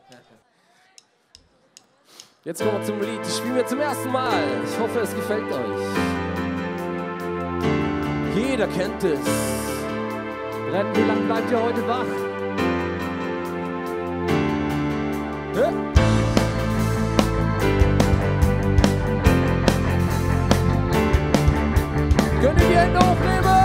Jetzt kommen wir zum Lied. Das spielen wir zum ersten Mal. Ich hoffe, es gefällt euch. Jeder kennt es. Rennen, wie lange bleibt ihr heute wach? Ja. Könnt ihr die Hände hochnehmen?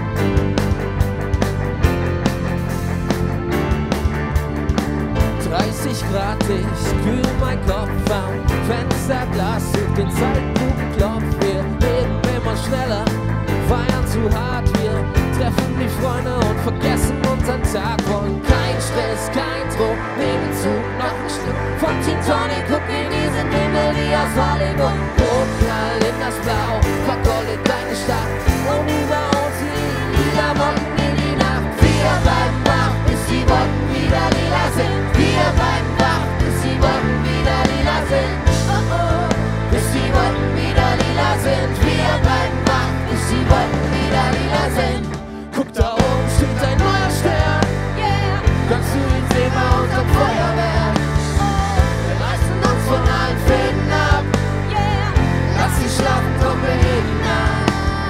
Grad, ich kühl mein Kopf am Fensterglas und den Zeitlupenklopf. Wir leben immer schneller, feiern zu hart. Wir treffen die Freunde und vergessen unseren Tag. Wollen kein Stress, kein Druck, nehmen Zug, noch ein Stück von Gin Tonic. Guck in diesen Himmel wie aus Hollywood. Hochknall in das Blau, vergoldet deine Stadt. Und über uns liegen wieder Wolken in die Nacht. Wir bleiben wach, bis die Wolken wieder lila sind. Wir bleiben wach, bis die Wolken wieder lila sind. Oh oh, bis die Wolken wieder lila sind. Wir bleiben wach, bis die Wolken wieder lila sind. Guck, da oben steht ein neuer Stern. Yeah. Kannst du ihn sehen bei unserem Feuerwerk? Wir reißen uns von allen Fäden ab. Yeah. Lass sie schlafen, komm, wir heben nach.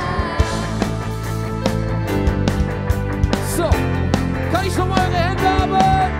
So, kann ich schon mal eure Hände haben?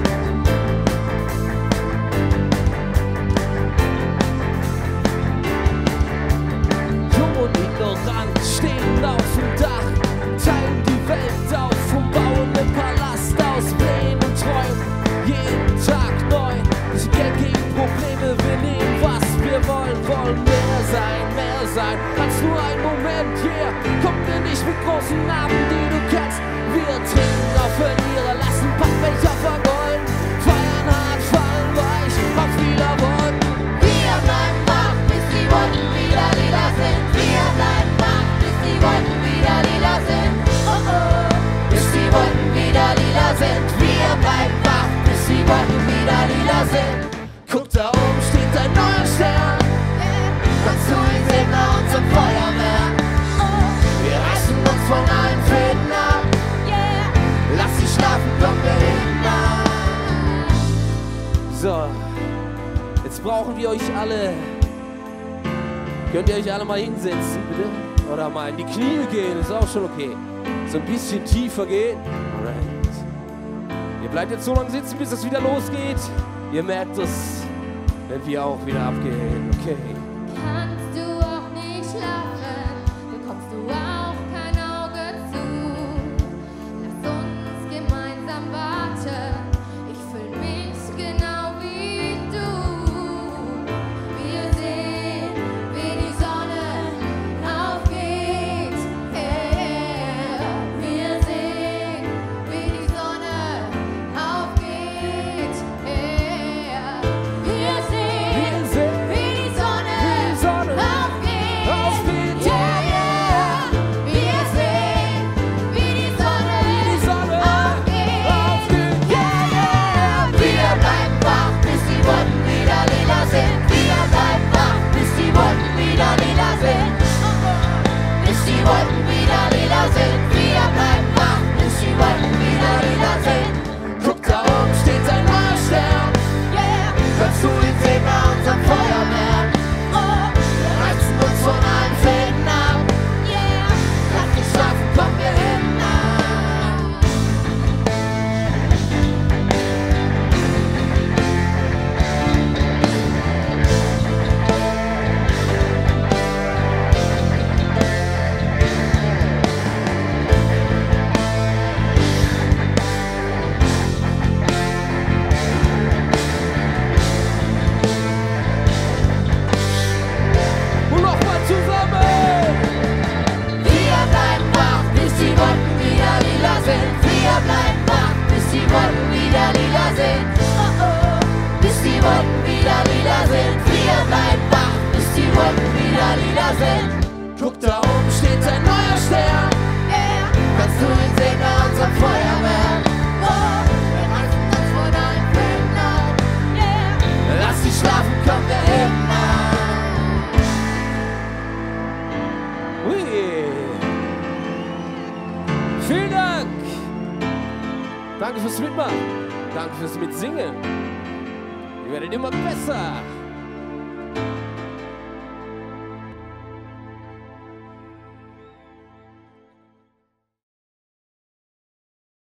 Stehen auf dem Dach, teilen die Welt auf und bauen einen Palast aus Plänen und Träumen. Jeden Tag neu, das Geld gegen Probleme, wir nehmen was wir wollen. Wollen mehr sein als nur ein Moment. Yeah, kommen wir nicht mit großen Namen, die du kennst. Wir trinken auf Verlierer, lassen Pappbecher vergolden. Feiern hart, fallen weich auf wieder Wolken. Wir bleiben wach, bis die Wolken wieder lila sind. Wir bleiben wach, die Wolken wieder lila sind. Oh oh, bis die Wolken wieder lila sind. Wir bleiben wach, bis die Wolken wieder lila sind. Guck, da oben steht ein neuer Stern. Kannst du ihn sehen bei unserem Feuerwerk? Wir reißen uns von allen Fäden ab. Lass sie schlafen, komm, wir heben nach. So, jetzt brauchen wir euch alle. Könnt ihr euch alle mal hinsetzen, bitte? Oder mal in die Knie gehen, ist auch schon okay. So ein bisschen tiefer gehen. Alright. Ihr bleibt jetzt so lange sitzen, bis es wieder losgeht. Ihr merkt es, wenn wir auch wieder abgehen. Okay. Kannst du auch nicht schlafen, bekommst du auch kein Auge zu. Lass uns gemeinsam warten, ich fühl mich genau wie du. Wir sehen, wie die Sonne aufgeht. Wir sehen, wie die Sonne aufgeht. Wir sehen, wie die Sonne aufgeht. Yeah, yeah. Wir sehen, wie die Sonne aufgeht. Yeah, yeah. Wir bleiben wach, bis die Wolken wieder lila sind. Wir bleiben wach, bis die Wolken wieder lila sind. Bis die Wolken wieder lila sind. Wir bleiben wach, bis die Wolken wieder lila sind. Guck, da oben steht ein neuer Stern. Kannst du ihn sehen bei unserem Feuerwerk? Wir reißen uns von allen Fäden ab. Lass dich schlafen, komm, wir heben Und nochmal zusammen! Wir bleiben wach, bis die Wolken wieder lila sind. Wir bleiben wach, bis die Wolken wieder lila sind. Oh oh, bis die Wolken wieder lila sind. Wir bleiben wach, bis die Wolken wieder lila sind. Guck, da oben steht ein neuer Stern. Kannst du ihn sehen bei unserem Feuerwerk? Wir reißen uns von allen Fäden ab. Lass sie schlafen, komm, wir heben nach. Ui. Vielen Dank. Danke fürs Mitmachen. Danke fürs Mitsingen. Ihr werdet immer besser.